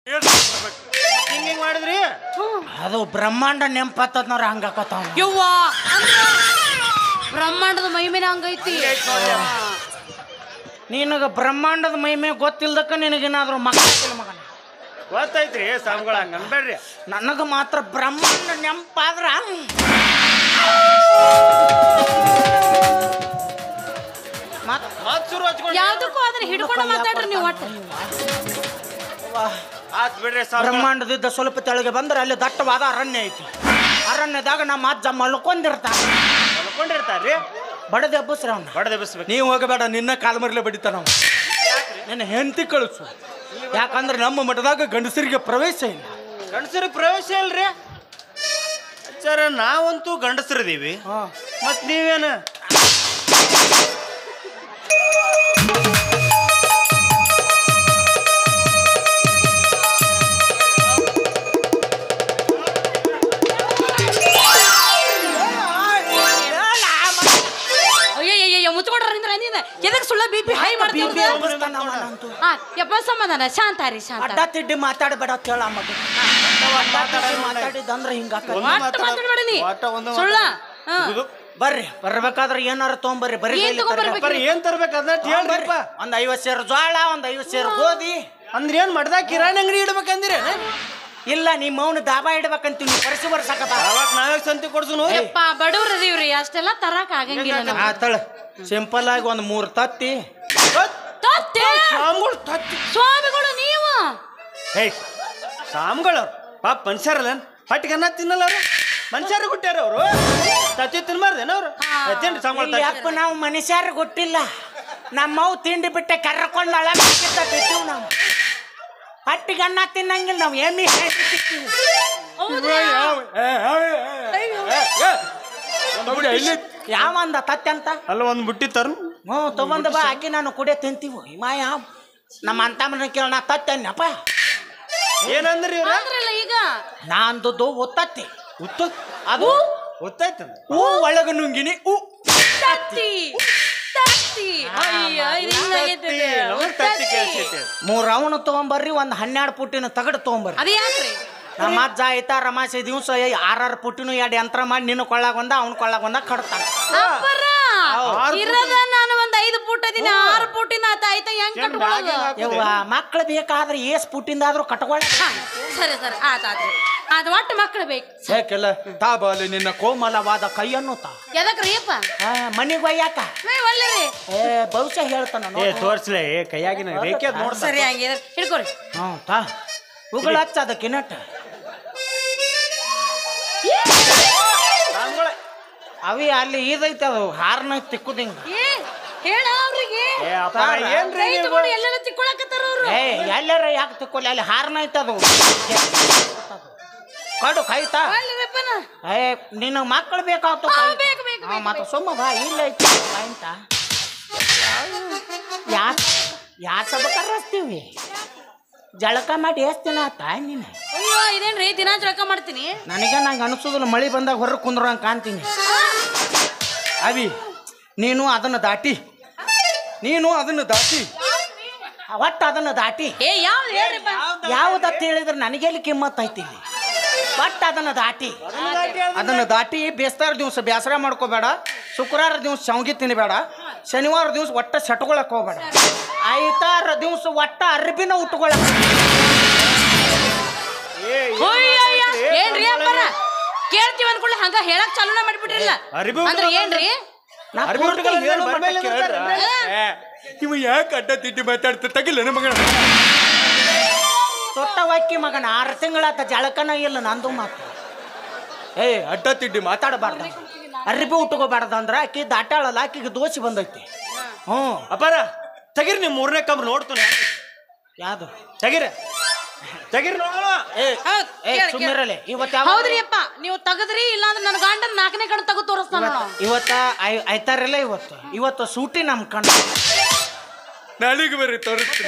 ಹಿಂಗ್ ಮಾಡಿದ್ರಿ ಅದು ಬ್ರಹ್ಮಾಂಡ ನೆಂಪತ್ತದ್ನವ್ರ ಹಂಗಾಕತ್ತಾವ ಯವ್ವಾ ಬ್ರಹ್ಮಾಂಡದ ಮಹಿಮೆನ ಹಂಗೈತಿ. ನಿನಗ ಬ್ರಹ್ಮಾಂಡದ ಮಹಿಮೆ ಗೊತ್ತಿಲ್ದಕ್ಕ ನಿನಗೇನಾದ್ರು ಮಕ್ಕಳ ಮಗನ ಗೊತ್ತೈತ್ರಿ ಸ್ವಾಮಿಗಳ ಹಂಗ ಅನ್ಬೇಡ್ರಿ. ನನಗ ಮಾತ್ರ ಬ್ರಹ್ಮಾಂಡ ನೆಂಪಾದ್ರ ಮತ್ ಶುರು ಹಚ್ಕೊಂಡು ಯಾವ್ದಕ್ಕೂ ಅದನ್ನ ಹಿಡ್ಕೊಂಡು ಮಾತಾಡ್ರಿ ನೀವು ಒಟ್ಟು. ಆತ್ ಬಿಡ್ರಿ ಬ್ರಹ್ಮಾಂಡದಿದ್ದ ಸ್ವಲ್ಪ ತೆಳಗೆ ಬಂದ್ರೆ ಅಲ್ಲಿ ದಟ್ಟವಾದ ಅರಣ್ಯ ಐತಿ. ಅರಣ್ಯದಾಗ ನಮ್ಮ ಅಜ್ಜ ಮಲ್ಕೊಂಡಿರ್ತಾನ. ಮಲ್ಕೊಂಡಿರ್ತಾರ್ರಿ. ಬಡದೆ ಹಬ್ಬಸ್ರಿ ಅವನ್ನ ಬಡದೆ ಬಸ್ಬೇಕು. ನೀವು ಹೋಗಬೇಡ, ನಿನ್ನ ಕಾಲ್ ಮರ್ಲೆ ಬಡಿತಾನ ನಾವು. ನಿನ್ನ ಹೆಂಡತಿ ಕಳಿಸು, ಯಾಕಂದ್ರೆ ನಮ್ಮ ಮಠದಾಗ ಗಂಡಸರಿಗೆ ಪ್ರವೇಶ ಇಲ್ಲ. ಗಂಡಸರಿಗೆ ಪ್ರವೇಶ ಇಲ್ರಿ ಅಚ್ಚಾರ. ನಾವಂತೂ ಗಂಡಸರಿದೀವಿ, ಮತ್ ನೀವೇನ ಎದಕ್ಕೆ ಸುಳ್ಳ ಬಿಪಿ ಹೈ ಮಾಡ್ತೀವಿ. ಯಪ್ಪ ಸಮಾಧಾನ, ಶಾಂತ ರೀ ಶಾಂತ. ಅಡ್ಡ ತಿಡ್ಡಿ ಮಾತಾಡಬೇಡ ಅಂತ ಹೇಳ ಮಗ. ಮಾತಾಡಿದಂದ್ರೆ ಹಿಂಗಾಕ ಮಾತಾಡಬೇಡಿ ಸುಳ್ಳ. ಬರ್ರಿ, ಬರ್ಬೇಕಾದ್ರೆ ಏನಾರ ತೊಗೊಂಬರ್ರಿ. ಬರೀ ಏನ್ ತರ್ಬೇಕು ಅದನ್ನ ಹೇಳ್ರಿಪ್ಪ. ಒಂದ್ 50 ಸೇರು ಜೋಳ, ಒಂದ್ 50 ಸೇರು ಗೋಧಿ. ಅಂದ್ರೆ ಏನ್ ಮಾಡ್ದ ಕಿರಾಣಿ ಅಂಗಡಿ ಇಡ್ಬೇಕಂದಿರ? ಇಲ್ಲ, ನಿಮ್ಮ ಮೌನ ದಾಬಾ ಇಡ್ಬೇಕಂತೀವಿ. ಪರಿಸಿ ಬರ್ಸಕತ್ತ ಅವಾಗ ನಾವೇ ಸಂತಿ ಕೊಡ್ಸುನು. ಯಪ್ಪ ಬಡವ್ರ ಇದೀವ್ರಿ, ಅಷ್ಟೆಲ್ಲ ತರಕ್ ಆಗಂಗಿಲ್ಲ. ಆತಳ ಸಿಂಪಲ್ ಆಗಿ ಒಂದ್ 3 ತತ್ತಿ. ಸ್ವಾಮಿಗಳು ನೀವು ಹೇ ಸಾಮ್ಗಳು ಪಾಪ ಮನುಷ್ಯರಲ್ಲ, ಹೊಟ್ಟಿಗೆ ಅನ್ನ ತಿನ್ನಲ್ಲ ಅವ್ರು. ಮನುಷ್ಯರು ಹುಟ್ಟ್ಯಾರ ಅವರು, ತತ್ತಿ ತಿನ್ಬಾರ್ದೇನ ಅವ್ರು? ಅಪ್ಪ ನಾವು ಮನುಷ್ಯರು ಗೊತ್ತಿಲ್ಲ. ನಮ್ಮವ್ ತಿಂಡಿ ಬಿಟ್ಟೆ ಕರ್ಕೊಂಡು ಅಳ ಬಿಟ್ಟಿವ್. ನಾವು ಹೊಟ್ಟಿಗೆ ಅನ್ನ ತಿನ್ನಂಗಿಲ್ಲ. ನಾವು ಏಮಿ ಯಾವ ಅಂದ ತತ್ತಿ ಅಂತ ಅಲ್ಲ ಒಂದ್ ಬುಟ್ಟಿ ತರು. ತಗೊಂಡ್ ಬಾ, ಹಾಕಿ ನಾನು ಕುಡಿಯ ತಿಂತೀವಿ. ಮಾಯ ನಮ್ಮ ಅಂತ ಮನ ಕೇಳ ನಾ ತತ್ತೇನಪ್ಪ. ಏನಂದ್ರಿ ಈಗ ನಾಂದು ಒತ್ತತ್ತಿ. ಅದು ಗೊತ್ತಾಯ್ತ. ಹೂ ಒಳಗ ನುಂಗಿನಿ ಹೂ ತತ್ತಿ ತತ್ತಿ. ಅಯ್ಯೋ ಮೂರ್ ರೌಂಡ್ ತಗೊಂಬರ್ರಿ, ಒಂದ್ 12 ಪುಟ್ಟಿನ ತಗಡ್ ತಗೊಂಬರ್ರಿ. ಅದ ಯಾಕ್ರಿ? ನಮ್ಮ ಅಜ್ಜ ಆಯ್ತ ರಮಾಸೆ ದಿವ್ಸ 6 ಪುಟ್ಟಿನ 2 ಯಂತ್ರ ಮಾಡಿ ನಿನ್ನ ಕೊಳ್ಳಾಗ ಒಂದ ಅವ್ನ ಕೊಳ್ಳಾಗ ಒಂದ ಕಡ್ತಾನ. ಇರದ ನಾನು ಒಂದ್ 5 ಪುಟ್ಟ ದಿನ 6 ಪುಟ್ಟಿನ ಆಯ್ತ ಹೆಂಗ್ ಕಟ್ಕೊಳ್ಳೋದು? ಯವ್ವ ಮಕ್ಳು ಬೇಕಾದ್ರೆ ಏಸ್ ಪುಟ್ಟಿಂದಾದ್ರೂ ಕಟ್ಕೊಳ್ಳ. ಸರಿ ಸರಿ ಆತಾದ್ರಿ, ಅದು ಒಟ್ಟು ಮಕ್ಳು ಬೇಕು. ಯಾಕೆಲ್ಲ ತಾಬಾಲಿ ನಿನ್ನ ಕೋಮಲವಾದ ಕೈಯನ್ನು ತಾ ಎದಕ್ರಿ ಅಪ್ಪ? ಮನಿಗೆ ಒಯ್ಯಾಕ ಒಳ್ಳೆರಿ ಬಹುಶಃ ಹೇಳ್ತಾನ. ತೋರ್ಸ್ಲೆ ಕೈಯಾಗಿನ ರೇಖೆ ನೋಡ್. ಸರಿ ಹಂಗೆ ಹಿಡ್ಕೊರಿ. ತಾ ಉಗುಳ ಹಚ್ಚ ಅದಕ್ಕೆ ನಟ್ ಅವಿ ಅಲ್ಲಿ ಇದೈತೆ, ಅದು ಹಾರ್ನ ತಿಕ್ಕುದಿಂಗ. ಹೇಳ ಅವ್ರಿಗೆ ಎಲ್ಲೆಲ್ಲ ತಿಕ್ಕೊಳಕತ್ತಾರ ಅವ್ರು. ಎಲ್ಲಾರ ಯಾಕೆ ತಿಕ್ಕೊಲ್ಲ, ಅಲ್ಲಿ ಹಾರ್ನ ಐತೆ ಅದು. ಕಡು ಕಾಯ್ತಾ ನಿನ್ನ ಮಕ್ಕಳು ಬೇಕಾಗ್ತು. ಮತ್ತೆ ಸುಮ್ಮ ಬಾ, ಇಲ್ಲ ಐತಿ ಅಂತ ಯಾಕಬೇಕಸ್ತೀವಿ. ಜಳಕ ಮಾಡಿ ಎಷ್ಟು ದಿನ ಆತ ನೀನು? ಅಯ್ಯೋ ಇದೇನ್ರಿ ದಿನ ಜಳಕ ಮಾಡ್ತೀನಿ. ನನಗೆ ನಂಗೆ ಅನಿಸೋದಿಲ್ಲ, ಮಳಿ ಬಂದಾಗ ಹೊರ ಕುಂದ್ರ ಹಂಗೆ ಕಾಣ್ತೀನಿ. ಅವಿ ನೀನು ಅದನ್ನು ದಾಟಿ ಒಟ್ಟು ಅದನ್ನು ದಾಟಿ ಯಾವುದತ್ತ ಹೇಳಿದ್ರೆ ನನಗೆಲ್ಲಿ ಕಿಮ್ಮತ್ ಐತಿ. ಒಟ್ಟು ಅದನ್ನು ದಾಟಿ ಬೇಸ್ತಾರ ದಿವಸ ಬೇಸರ ಮಾಡ್ಕೋಬೇಡ. ಶುಕ್ರವಾರ ದಿವಸ ಶಾವ್ಗಿ ತಿನ್ನಬೇಡ. ಶನಿವಾರ ದಿವಸ ಒಟ್ಟ ಸಟ್ಕೊಳಕ್ ಹೋಗ್ಬೇಡ. ಐತಾರ ದಿವಸ ಒಟ್ಟ ಅರ್ಬಿನ ಉಟ್ಕೊಳಕ್. ಏನ್ರಿ ಅಪ್ಪರ ಕೇಳ್ತೀವಿ ಅನ್ಕೊಳ್ಳಿ ಹಂಗ ಹೇಳಕ್ ಚಾಲೂನ ಮಾಡ್ಬಿಟ್ರಿಲ್ಲ ಅಂದ್ರೆ ಏನ್ರಿ? ಇವ ಯಾಕೆ ಅಡ್ಡ ತಿಡ್ಡಿ ಮಾತಾಡ್ತ ತಗಿಲ್ಲ ಮಗನ. ಸೊಟ್ಟವಾಕಿ ಮಗನ 6 ತಿಂಗಳಾತ ಜಳಕನ ಇಲ್ಲ ನಂದು ಮಾತು. ಅಡ್ಡ ತಿಡ್ಡಿ ಮಾತಾಡಬಾರ್ದ, ಅರ್ಬಿ ಉಟ್ಕೋಬಾರ್ದ ಅಂದ್ರ ಆಕಿ ದಾಟಾಳಲ್ಲ, ಆಕಿಗೆ ದೋಷಿ ಬಂದೈತಿ. ಅಪ್ಪಾರ ತೆಗಿರಿ, ನೀವು 3ನೇ ಕಂಬ್ರು ನೋಡ್ತಾನೆ. ಯಾವ್ದು ತೆಗಿರಿ ನೋಡೋಣ. ಸುಮ್ಮಿರಲಿ. ಹೌದ್ರಿ ಅಪ್ಪ, ನೀವು ತಗದ್ರಿ ಇಲ್ಲ ಅಂದ್ರೆ ನನ್ನ ಗಂಡ 4ನೇ ಕಣ್ಣು ತಗದು ತೋರಿಸ್ತಾನ. ಇವತ್ತ ಐತಾರಲ್ಲ, ಇವತ್ತು ಸೂಟಿ ನಮ್ ಕಣ್ಣ. ನಾಳೆಗೆ ಬರ್ರಿ ತೋರಿಸ್ತೀನಿ.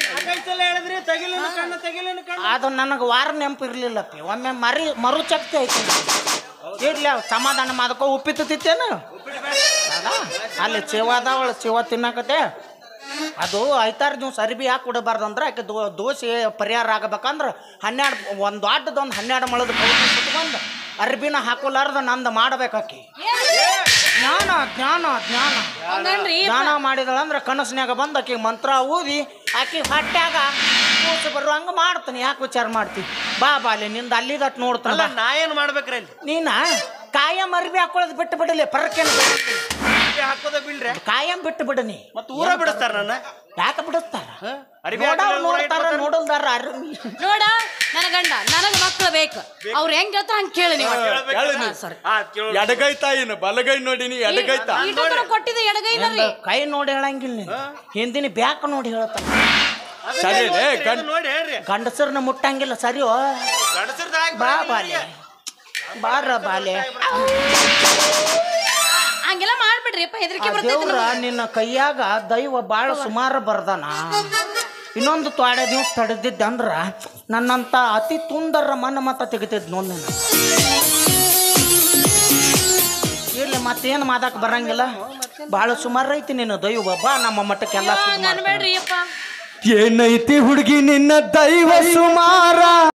ಅದು ನನಗೆ ವಾರ ನೆನಪು ಇರ್ಲಿಲ್ಲಪ್ಪಿ. ಒಮ್ಮೆ ಮರುಚಕ್ತಿ ಐತಿ. ಇರ್ಲಿ ಸಮಾಧಾನ ಮಾಡ್ಕೋ. ಉಪ್ಪಿತ್ತು ತಿತ್ತೇನು ಅಲ್ಲಿ ಚೇವ ಅದಾವಳ, ಚೇವ ತಿನ್ನಕತ್ತೆ. ಅದು ಐತಾರ ದಿವ್ಸ ಅರಿಬಿ ಯಾಕೆ ಕೊಡಬಾರ್ದು ಅಂದ್ರೆ ಆಕೆ ದೋಷೆ ಪರಿಹಾರ ಆಗಬೇಕಂದ್ರೆ 12 ಒಂದು ದೊಡ್ಡದೊಂದು 12 ಮೊಳದ ಕೌದಿ ಸುಟ್ಕೊಂಡು ಅರ್ಬಿನ ಹಾಕೋಲಾರ್ದ ನಂದು ಮಾಡ್ಬೇಕಾಕಿ ಜ್ಞಾನ ಜ್ಞಾನ ಜ್ಞಾನ ಜ್ಞಾನ ಮಾಡಿದಳಂದ್ರೆ ಕನಸಿನಾಗ ಬಂದು ಆಕೆ ಮಂತ್ರ ಊದಿ ಆಕೆ ಹೊಟ್ಯಾಗ ಕೂಸು ಬರುವಂಗ ಮಾಡ್ತಾನೆ. ಯಾಕೆ ವಿಚಾರ ಮಾಡ್ತೀವಿ ಬಾ ಬಾಲಿ ನಿಂದ ಅಲ್ಲಿದಟ್ ನೋಡ್ತಾನಲ್ಲ. ನಾ ಏನು ಮಾಡ್ಬೇಕ್ರಿ ಅಲ್ಲಿ? ನೀನ ಕಾಯಂ ಅರ್ಬಿ ಹಾಕೊಳ್ಳೋದು ಬಿಟ್ಟು ಬಿಡಲಿ ಪರಕೇನು ಹಾಕೋದ ಬಿಡ್ರೆ ಕಾಯಂ ಬಿಟ್ಟು ಬಿಡನಿ. ಮತ್ತೆ ಊರ ಬಿಡಿಸ್ತಾರ ನನ್ನ ಯಾಕೆ ಬಿಡಿಸ್ತಾರ? ಅರಿಬಿ ನೋಡ್ತಾರ ನೋಡಲ್ದಾರ ಅರ್ಬಿ ನೋಡ ನನ್ನ ಗಂಡ ನನಗ ಮಕ್ಕಳು ಬೇಕು. ಅವ್ರು ಹೆಂಗ್ ಹೇಳ್ತಾರ ಹಂಗ ಕೇಳಿ ನೀವು. ಸರಿ ಎಡಗೈತಾ ಏನು ಬಲಗೈ ನೋಡಿನಿ ಎಡಗೈತಾ ಕೊಟ್ಟಿದ್ದ ಎಡಗೈನಲ್ಲಿ ಕೈ ನೋಡಿ ಹೇಳಂಗಿಲ್ಲ ನೀನು ಹಿಂದಿನ ಬ್ಯಾಕ್ ನೋಡಿ ಹೇಳ್ತಾನ. ಸರಿ ನೋಡಿ ಹೇಳ್ರಿ ಗಂಡಸರ್ನ ಮುಟ್ಟಂಗಿಲ್ಲ ಸರಿಯೋ ಬಾ ಬಾಲೆ ಬಾರ ಬಾಲೆ ಹಂಗೆಲ್ಲ ಮಾಡ್ಬಿಡ್ರಿಪ್ಪ ಹೆದರಿಕೆ ದೇವ್ರ ನಿನ್ನ ಕೈಯಾಗ ದೈವ ಬಾಳ ಸುಮಾರು ಬರ್ದಾನ. ಇನ್ನೊಂದು ತ್ವಾಡೆ ದಿವ್ಸ ತಡೆದಿದ್ದ ಅಂದ್ರ ನನ್ನಂತ ಅತಿ ತುಂದರ ಮನ ಮತ ತೆಗಿತಿದ್ ನೋಡ್ ಇರ್ಲಿ ಮತ್ತೇನು ಮಾತಾಕ್ ಬರಂಗಿಲ್ಲ. ಬಾಳ ಸುಮಾರು ಐತಿ ನಿನ್ನ ದೈವ ಬಾ ನಮ್ಮ ಮಠಕ್ಕೆಲ್ಲ ಬೇಡ್ರಿ ಅಪ್ಪ. ಏನೈತಿ ಹುಡುಗಿ ನಿನ್ನ ದೈವ ಸುಮಾರ